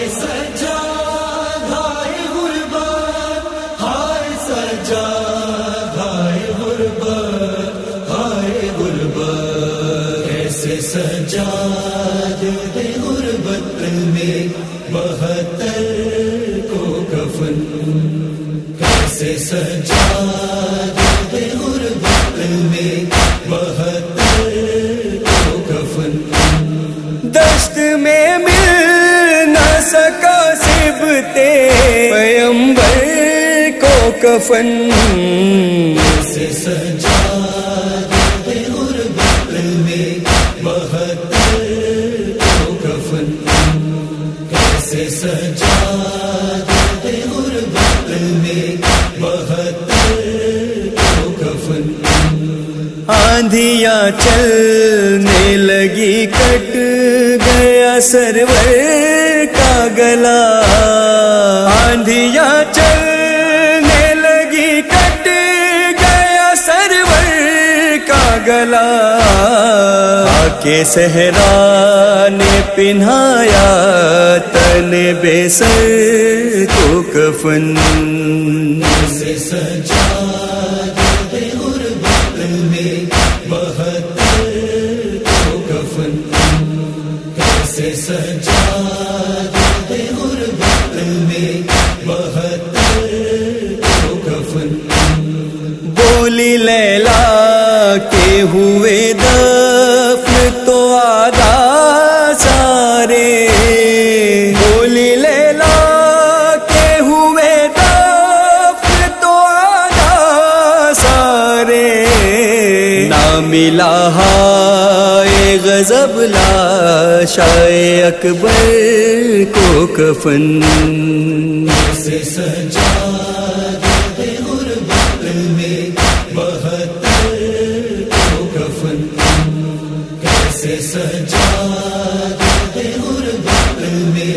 سجاد ہائے غربت، ہائے سجاد ہائے غربت، ہائے غربت، کیسے سجاد دے غربت میں 72 کو کفن، کیسے سجاد دے غربت میں 72 کو کفن، دشت میں مل نہ سکا صبتے پیغمبر کو کفن، کیسے سجاد دے غربت میں 72 کو کفن، کیسے سجاد دے غربت میں 72 کو کفن، آندھیاں چلنے لگی کٹ گیا سرور کا گلا، آندھیاں چلنے لگی کٹ گیا سرور کا گلا، آکے صحرا نے پہنایا تن بے سر کو کفن، کیسے سجاد دے غربت میں 72 کو کفن، کیسے سجاد دے غربت میں 72 کو کفن، بولی لیلا کے ہوئے دفن تو آدھا سارے، بولی لیلا کے ہوئے دفن تو آدھا سارے، نہ ملا ہائے غضب لاشائے اکبر کو کفن، کیسے سجاد دے غربت میں 72 کو کفن، کیسے سجاد دے غربت میں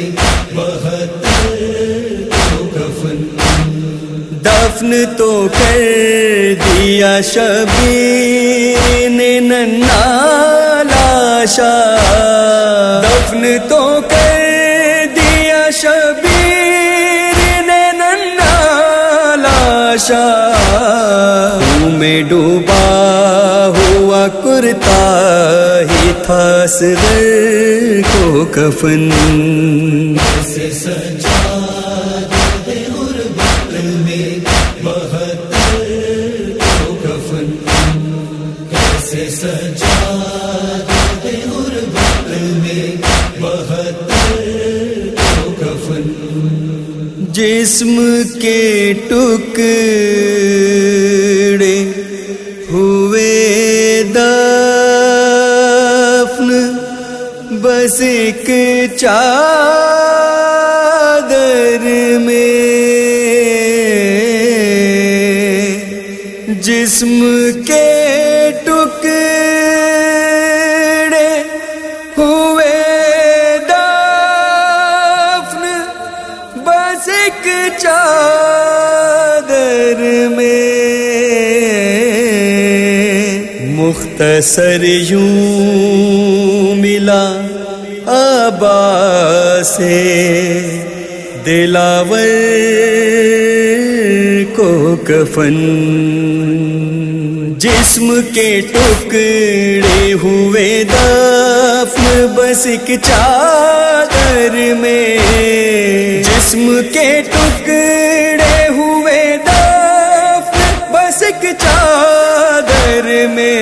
72 کو کفن، دفن تو کر دیا شبیر نے ننھا لاشا، دفن تو کر دیا شبیر نے ننھا لاشا، منہ میں ڈوبا ہوا کرتا ہی تھا اصغر کو کفن، کیسے سجاد دے غربت میں 72 کو کفن، کیسے سجاد دے غربت میں 72 کو کفن، جسم کے ٹکڑے ہوئے دفن بس ایک چادر میں، جسم کے ٹکڑے ہوئے دفن بس ایک چادر میں، مختصر یوں ملا عباس سے دلاور کو کفن، جسم کے ٹکڑے ہوئے دفن بس ایک چادر میں، جسم کے ٹکڑے ہوئے دفن بس ایک چادر میں،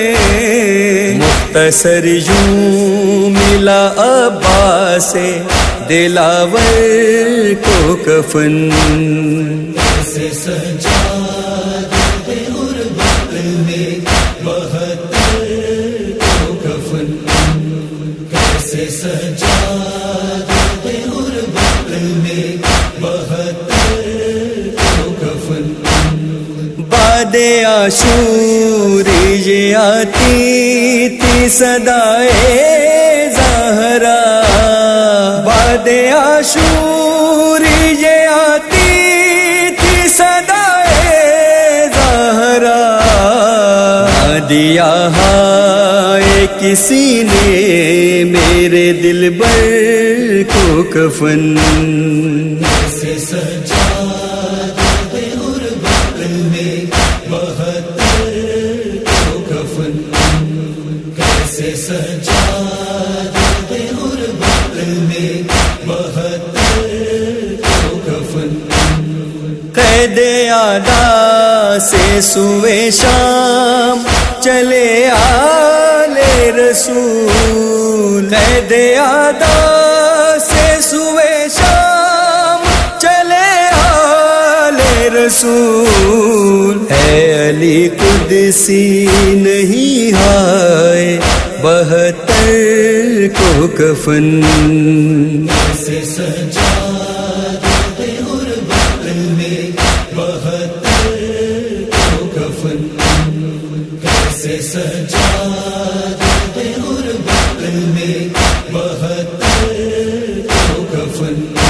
مختصر یوں ملا عباس سے دلاور کو کفن، کیسے سجاد دے غربت میں 72 کو کفن، کیسے سجاد دے غربت میں 72 کو کفن، بعد عاشور یہ آتی تھی صدائے زہرا، بعد عاشور یہ آتی تھی صدائے زہرا، دیا ہائے کسی نے میرے دلبر کو کفن. کیسے سجاد غربت میں 72 کو کفن. کیسے سجاد غربت میں 72 کو کفن. قید اعداء سے سوئے شام چلے آل رسول. قید اعداء سے سوئے شام چلے آل رسول. اے علی قدسی نہیں ہائے 72 کو کفن. کیسے سجاد غربت میں 72 کو کفن. کیسے سجاد غربت میں 72 کو کفن.